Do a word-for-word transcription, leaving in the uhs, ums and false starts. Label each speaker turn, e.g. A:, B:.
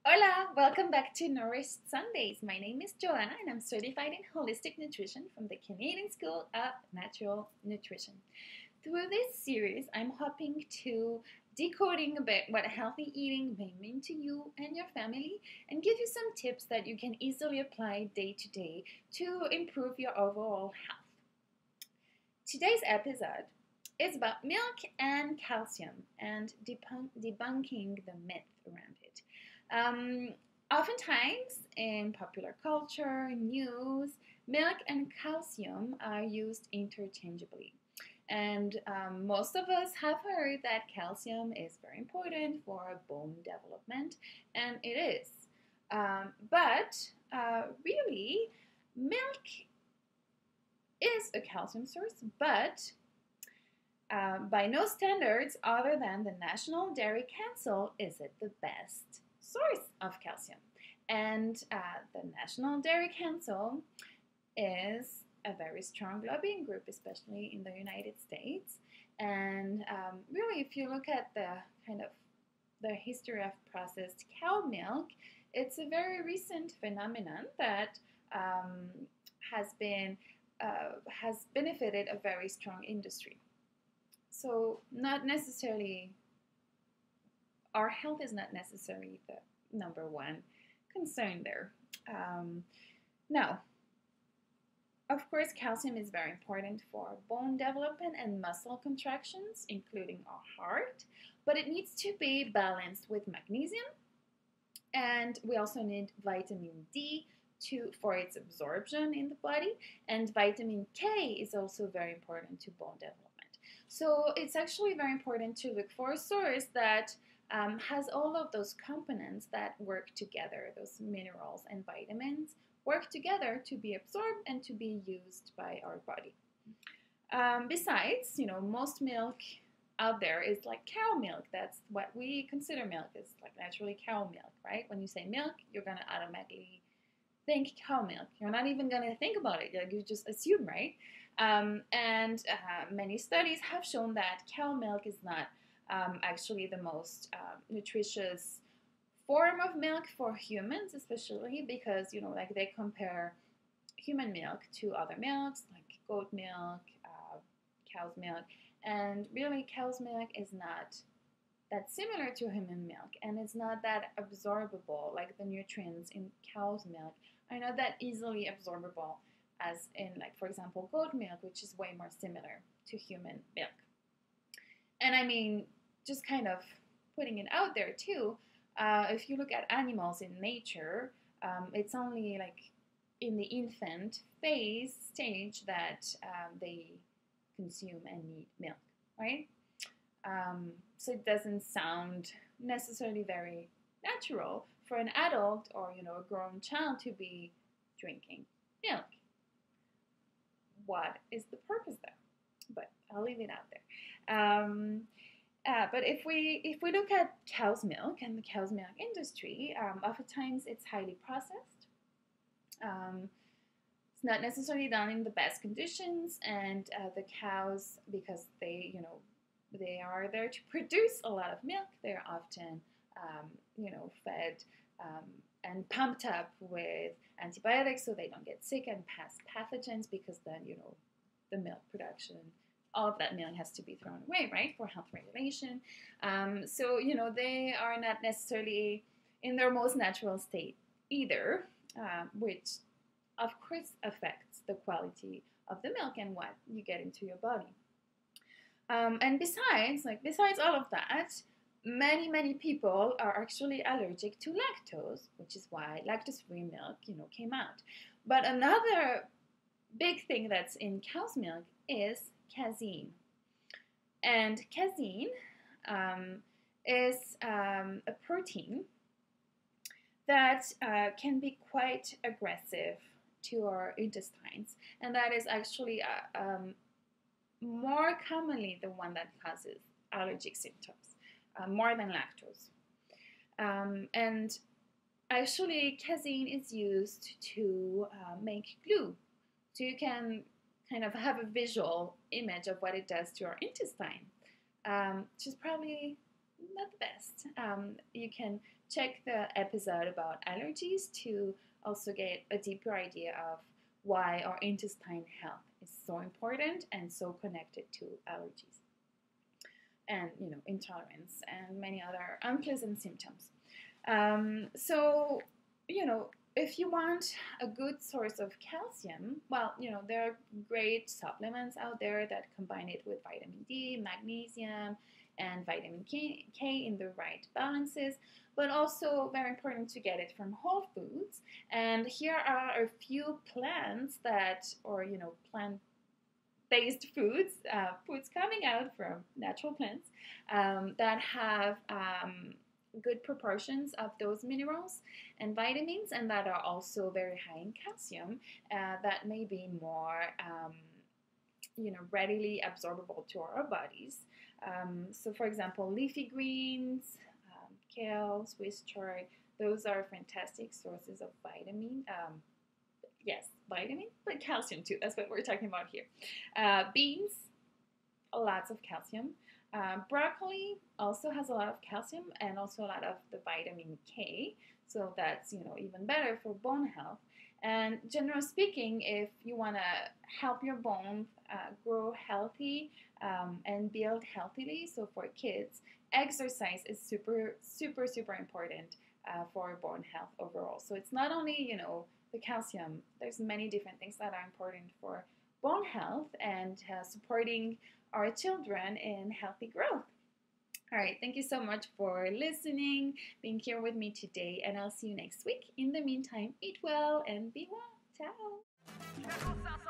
A: Hola, welcome back to Nourished Sundays. My name is Joanna and I'm certified in holistic nutrition from the Canadian School of Natural Nutrition. Through this series, I'm hoping to decoding a bit what healthy eating may mean to you and your family and give you some tips that you can easily apply day to day to improve your overall health. Today's episode is about milk and calcium and debunk- debunking the myth around it. Um, oftentimes, in popular culture, news, milk and calcium are used interchangeably. And um, most of us have heard that calcium is very important for bone development, and it is. Um, but uh, really, milk is a calcium source, but uh, by no standards other than the National Dairy Council is it the best source of calcium. And uh, the National Dairy Council is a very strong lobbying group, especially in the United States. And um, really, if you look at the kind of the history of processed cow milk, it's a very recent phenomenon that um, has been uh, has benefited a very strong industry. So not necessarily our health is not necessarily the number one concern there. Um, now, of course, calcium is very important for bone development and muscle contractions, including our heart, but it needs to be balanced with magnesium, and we also need vitamin D to, for its absorption in the body, and vitamin K is also very important to bone development. So it's actually very important to look for a source that um, has all of those components that work together, those minerals and vitamins work together to be absorbed and to be used by our body. Um, besides, you know, most milk out there is like cow milk. That's what we consider milk, is like naturally cow milk, right? When you say milk, you're going to automatically think cow milk. You're not even going to think about it. Like, you just assume, right? Um, and uh, many studies have shown that cow milk is not um, actually the most uh, nutritious form of milk for humans, especially because, you know, like they compare human milk to other milks, like goat milk, uh, cow's milk, and really cow's milk is not that similar to human milk, and it's not that absorbable. Like the nutrients in cow's milk are not that easily absorbable as in, like, for example, goat milk, which is way more similar to human milk. And I mean, just kind of putting it out there too, uh, if you look at animals in nature, um, it's only like in the infant phase stage that um, they consume and need milk, right? Um, so it doesn't sound necessarily very natural for an adult or, you know, a grown child to be drinking milk. What is the purpose there? But I'll leave it out there. Um, uh, but if we if we look at cow's milk and the cow's milk industry, um, oftentimes it's highly processed. Um, it's not necessarily done in the best conditions, and uh, the cows, because they you know they are there to produce a lot of milk, they're often um, you know fed um, and pumped up with antibiotics so they don't get sick and pass pathogens, because then, you know, the milk production, all of that milk has to be thrown away, right, for health regulation. Um, so, you know, they are not necessarily in their most natural state either, uh, which, of course, affects the quality of the milk and what you get into your body. Um, and besides, like, besides all of that, many, many people are actually allergic to lactose, which is why lactose-free milk, you know, came out. But another big thing that's in cow's milk is casein. And casein um, is um, a protein that uh, can be quite aggressive to our intestines. And that is actually uh, um, more commonly the one that causes allergic symptoms. Uh, more than lactose. Um, and actually, casein is used to uh, make glue. So you can kind of have a visual image of what it does to our intestine, um, which is probably not the best. Nourished. Um, you can check the episode about allergies to also get a deeper idea of why our intestine health is so important and so connected to allergies and, you know, intolerance and many other unpleasant symptoms. Um, so, you know, if you want a good source of calcium, well, you know, there are great supplements out there that combine it with vitamin D, magnesium, and vitamin K, K in the right balances, but also very important to get it from whole foods. And here are a few plants that, or, you know, plant based foods, uh, foods coming out from natural plants um, that have um, good proportions of those minerals and vitamins, and that are also very high in calcium, uh, that may be more um, you know, readily absorbable to our bodies. Um, so, for example, leafy greens, um, kale, Swiss chard, those are fantastic sources of vitamin. Um, yes, vitamin, but calcium too. That's what we're talking about here. Uh, beans, lots of calcium. Uh, broccoli also has a lot of calcium and also a lot of the vitamin K, so that's, you know, even better for bone health. And generally speaking, if you want to help your bone uh, grow healthy um, and build healthily, so for kids, exercise is super, super, super important uh, for bone health overall. So it's not only, you know, the calcium, there's many different things that are important for bone health and uh, supporting our children in healthy growth. All right, thank you so much for listening, being here with me today, and I'll see you next week. In the meantime, eat well and be well. Ciao.